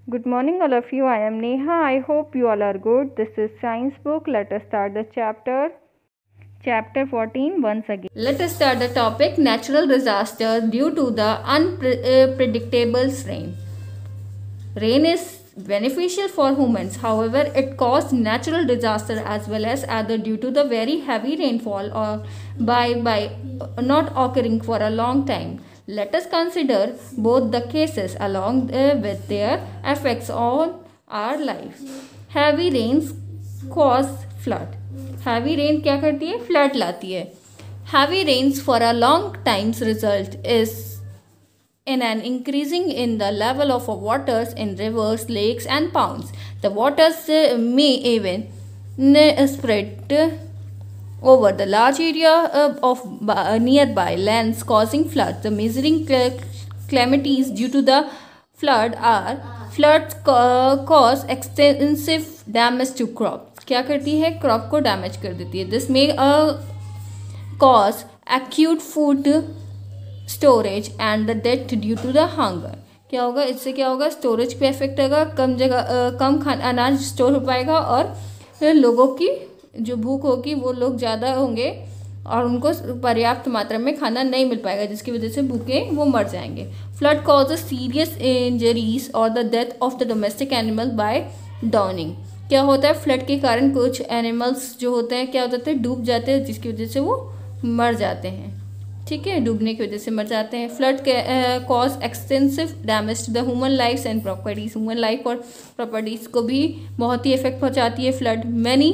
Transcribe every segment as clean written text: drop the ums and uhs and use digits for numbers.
Good morning, all of you. I am Neha. I hope you all are good. This is Science Book. Let us start the chapter 14 once again. Let us start the topic natural disaster due to the unpredictable rain. Rain is beneficial for humans, however, it caused natural disaster as well as other due to the very heavy rainfall or by not occurring for a long time. Let us consider both the cases along with their effects on our life. Heavy rains cause flood. Heavy rain क्या करती है? Flood लाती है. Heavy rains for a long times result is in an increasing in the level of waters in rivers, lakes and ponds. The waters may even spread over the large area of nearby lands causing floods. The measuring calamities due to the floods cause extensive damage to crops. क्या करती है? Crop को damage कर देती है. This may cause acute food storage and the death due to the hunger. क्या होगा? इससे क्या होगा? स्टोरेज पे इफेक्ट होगा, कम अनाज स्टोर हो पाएगा और लोगों की जो भूख होगी वो लोग ज़्यादा होंगे और उनको पर्याप्त मात्रा में खाना नहीं मिल पाएगा, जिसकी वजह से भूखे वो मर जाएंगे. फ्लड कॉजेज सीरियस इंजरीज और the death of the domestic animal by drowning. क्या होता है? फ्लड के कारण कुछ एनिमल्स जो होते हैं क्या हो जाते हैं? डूब जाते हैं, जिसकी वजह से वो मर जाते हैं. ठीक है, डूबने की वजह से मर जाते हैं. Flood cause extensive damage to the human life and properties. Human life और प्रॉपर्टीज को भी बहुत ही इफेक्ट पहुंचाती है flood. Many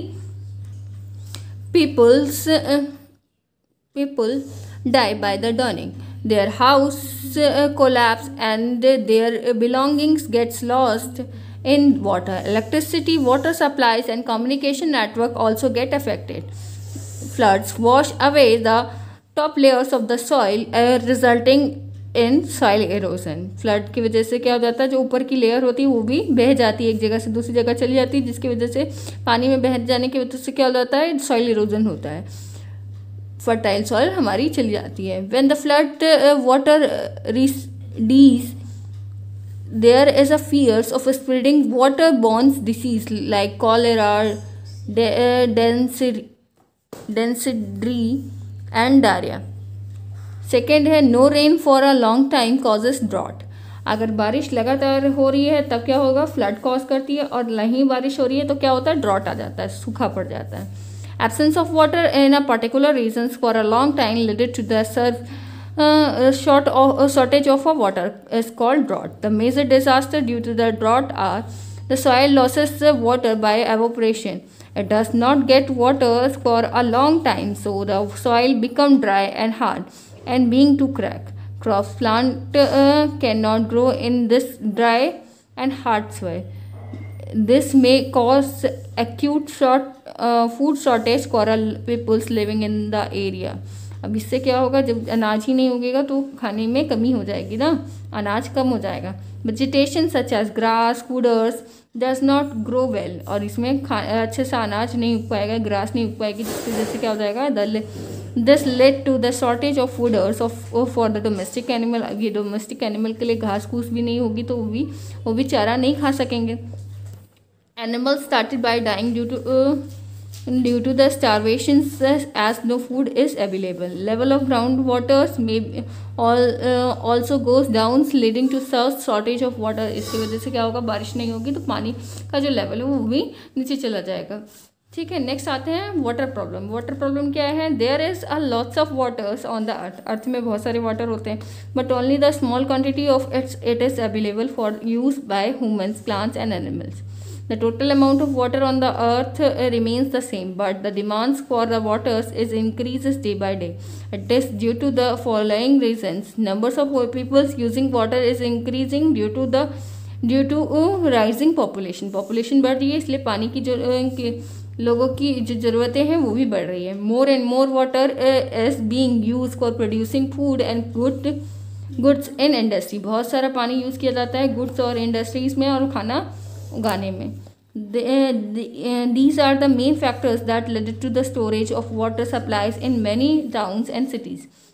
people die by the drowning. Their house collapse and their belongings gets lost in water. Electricity, water supplies and communication network also get affected. Floods wash away the top layers of the soil resulting in soil erosion. Flood की वजह से क्या हो जाता है? जो ऊपर की लेयर होती है वो भी बह जाती है, एक जगह से दूसरी जगह चली जाती है, जिसकी वजह से पानी में बह जाने की वजह से क्या हो जाता है? सॉइल इरोजन होता है, फर्टाइल सॉइल हमारी चली जाती है. When the flood water recede, there is a fears of spreading waterborne disease like cholera, dysentery and diarrhoea. Second है no rain for a long time causes drought. अगर बारिश लगातार हो रही है तब क्या होगा? फ्लड कॉज करती है, और नहीं बारिश हो रही है तो क्या होता है? ड्रॉट आ जाता है, सूखा पड़ जाता है. Absence of water in a particular regions for a long time leaded to the shortage of water is called drought. The major disaster due to the drought are the soil loses the water by evaporation. It does not get water for a long time, so the soil become dry and hard and being to crack. Crops plant cannot grow in this dry and hard soil. This may cause acute food shortage for people living in the area. अब इससे क्या होगा? जब अनाज ही नहीं उगेगा तो खाने में कमी हो जाएगी ना, अनाज कम हो जाएगा. Vegetation such as grass fodders does not grow well. और इसमें अच्छे से अनाज नहीं उग पाएगा, ग्रास नहीं उग पाएगी, जिसकी वजह से क्या हो जाएगा? This led to the shortage of fodders for the domestic animal. अब ये डोमेस्टिक एनिमल के लिए घास फूस भी नहीं होगी तो वो भी चारा नहीं खा सकेंगे. Animals started by dying due to the starvation as no food is available. Level of groundwaters may also goes down leading to shortage of water. इसकी वजह से क्या होगा? बारिश नहीं होगी तो पानी का जो लेवल है वो भी नीचे चला जाएगा. ठीक है, नेक्स्ट आते हैं वाटर प्रॉब्लम. वाटर प्रॉब्लम क्या है? There is a lots of waters on the earth. Earth में बहुत सारे वाटर होते हैं, but only the small quantity of it is available for use by humans, plants and animals. The total amount of water on the earth remains the same, but the demands for the waters is increases day by day. It is due to the following reasons. Numbers of people using water is increasing due to rising population. Population बढ़ रही है, इसलिए पानी की जो लोगों की जो ज़रूरतें हैं वो भी बढ़ रही है. More and more water is being used for producing food and goods in industry. बहुत सारा पानी यूज़ किया जाता है गुड्स और इंडस्ट्रीज में और खाना उगाने में. These are the main factors that led to the storage of water supplies in many towns and cities.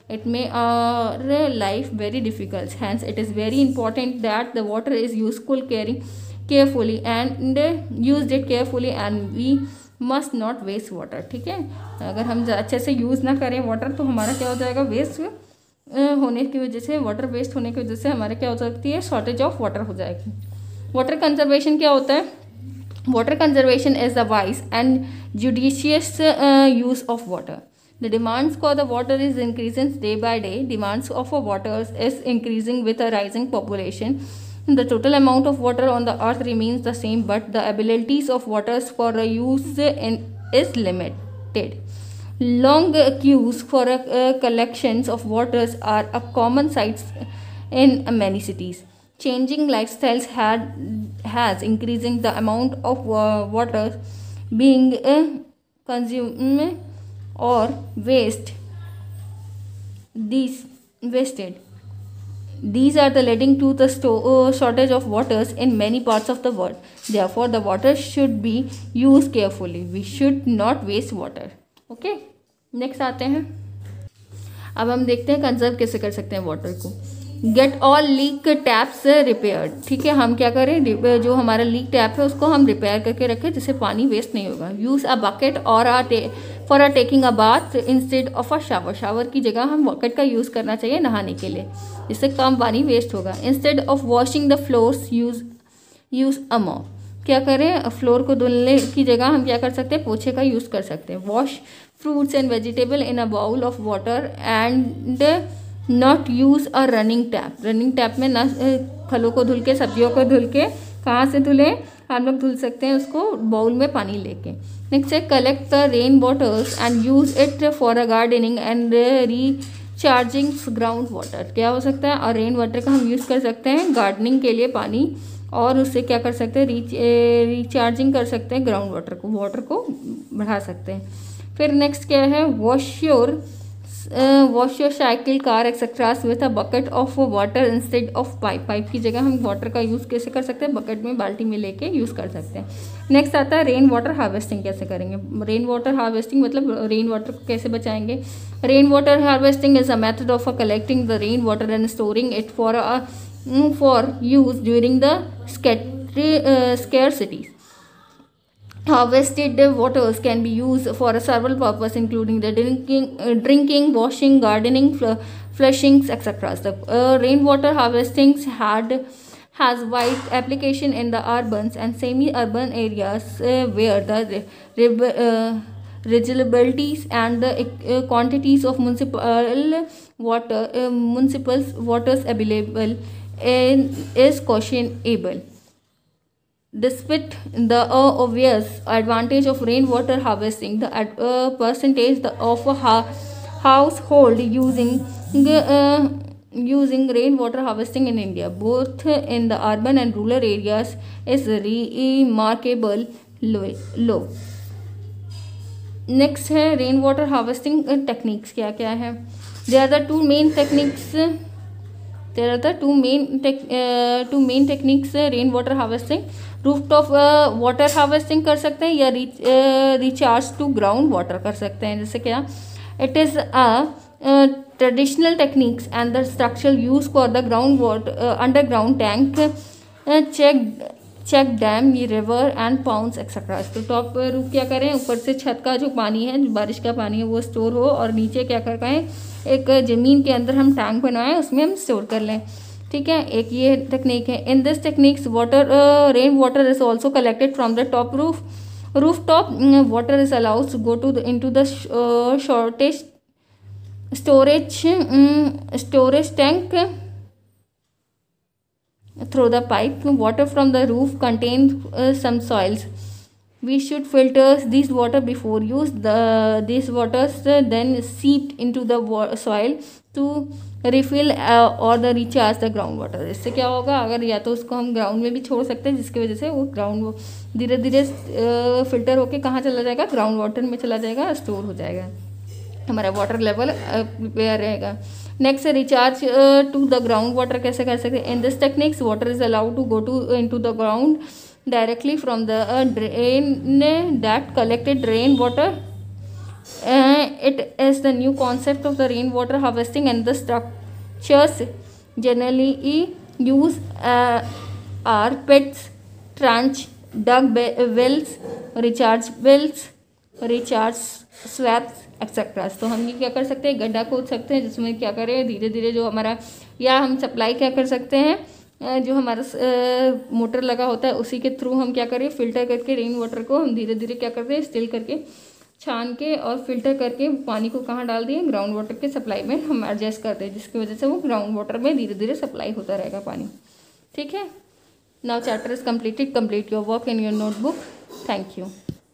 it may our life very difficult. Hence it is very important that the water is useful carefully and used it carefully and we must not waste water. ठीक है, अगर हम अच्छे से use ना करें water तो हमारा क्या हो जाएगा, वेस्ट होने की वजह से, वाटर वेस्ट होने की वजह से हमारे क्या हो सकती है, शॉर्टेज ऑफ वाटर हो जाएगी. वाटर कंजर्वेशन क्या होता है? Water conservation is the wise and judicious use of water. The demands for the water is increasing day by day. Demands of water is increasing with a rising population. The total amount of water on the earth remains the same, but the abilities of waters for use is limited. Long queues for collections of waters are a common sight in many cities. Changing lifestyles has increasing the amount of water being consumed or wasted. These are the leading to the shortage of waters in many parts of the world. Therefore, the water should be used carefully. We should not waste water. Okay, next आते हैं. अब हम देखते हैं conserve कैसे कर सकते हैं वाटर को. Get all leak taps repaired. ठीक है, हम क्या करें, जो हमारा लीक टैप है उसको हम रिपेयर करके रखें जिससे पानी वेस्ट नहीं होगा. यूज़ अ बकेट और for a taking a bath instead of a shower. Shower की जगह हम बकेट का यूज़ करना चाहिए नहाने के लिए, जिससे कम पानी वेस्ट होगा. Instead of washing the floors use a mop. क्या करें, फ्लोर को धुलने की जगह हम क्या कर सकते हैं, पोछे का यूज़ कर सकते हैं. Wash fruits and vegetable in a bowl of water and not use a running tap. Running tap में ना फलों को धुल के, सब्जियों को धुल के, कहाँ से धुलें, हम लोग धुल सकते हैं उसको बाउल में पानी लेके. नेक्स्ट है collect the rain waters and use it for a gardening and recharging ground water. क्या हो सकता है, और रेन वाटर का हम यूज़ कर सकते हैं गार्डनिंग के लिए पानी, और उससे क्या कर सकते हैं, रिचार्जिंग कर सकते हैं ग्राउंड वाटर को बढ़ा सकते हैं. फिर नेक्स्ट क्या है, wash your cycle car etceteras with a bucket of water instead of pipe. Pipe की जगह हम वाटर का यूज़ कैसे कर सकते हैं, बकेट में बाल्टी में लेके यूज़ कर सकते हैं. नेक्स्ट आता है रेन वाटर हार्वेस्टिंग कैसे करेंगे. रेन वाटर हार्वेस्टिंग मतलब रेन वाटर को कैसे बचाएंगे. Rain water harvesting is a method of collecting the rain water and storing it for use during the scarcity. Harvested waters can be used for several purposes, including the drinking, washing, gardening, flushing, etc. The rainwater harvesting has wide application in the urban and semi-urban areas where the reliabilities and the quantities of municipal waters available is questionable. Despite the obvious advantage of rainwater harvesting, the percentage of a household using rainwater harvesting in India, both in the urban and rural areas, is remarkable low. Next है rain water harvesting techniques. क्या क्या है, there are the two main techniques rain water harvesting. Rooftop water harvesting कर सकते हैं या recharge to ground water कर सकते हैं. जैसे क्या, it is a traditional techniques and the structural use for the ground water underground tank, check dam, river and pounds etcetera. तो टॉप रूफ क्या करें, ऊपर से छत का जो पानी है, बारिश का पानी है वो स्टोर हो, और नीचे क्या कर पाएँ, एक ज़मीन के अंदर हम टैंक बनवाएं, उसमें हम स्टोर कर लें. ठीक है, एक ये टेक्निक है. In this techniques rain water is also collected from the top roof water is allowed to go into the shortage storage tank through the pipe. Water from the roof contains some soils. We should filter these water before use. These waters then seeped into the soil to refill or the recharge the ground water. इससे क्या होगा, अगर या तो उसको हम ground में भी छोड़ सकते हैं, जिसकी वजह से वो ग्राउंड धीरे धीरे फिल्टर होके कहाँ चला जाएगा, ग्राउंड वाटर में चला जाएगा, स्टोर हो जाएगा, हमारा वाटर लेवल प्रिपेयर रहेगा. Next recharge to the ground water कैसे कर सकते हैं. In this techniques water is allowed to go into the ground directly from the drain that collected rain water It is the new concept of the rainwater harvesting, and the structures generally use are pits, trench, dug wells, recharge swamps etcetera. तो हम ये क्या कर सकते हैं, गड्ढा खोद सकते हैं जिसमें क्या करें धीरे धीरे जो हमारा, या हम सप्लाई क्या कर सकते हैं, जो हमारा मोटर लगा होता है उसी के थ्रू हम क्या करें, फिल्टर करके रेन वाटर को हम धीरे धीरे क्या करते हैं, स्टिल करके छान के और फिल्टर करके पानी को कहाँ डाल दिए, ग्राउंड वाटर के सप्लाई में हम एडजस्ट करते हैं, जिसकी वजह से वो ग्राउंड वाटर में धीरे धीरे सप्लाई होता रहेगा पानी. ठीक है. Now chapter is completed. Complete your work in your notebook. Thank you.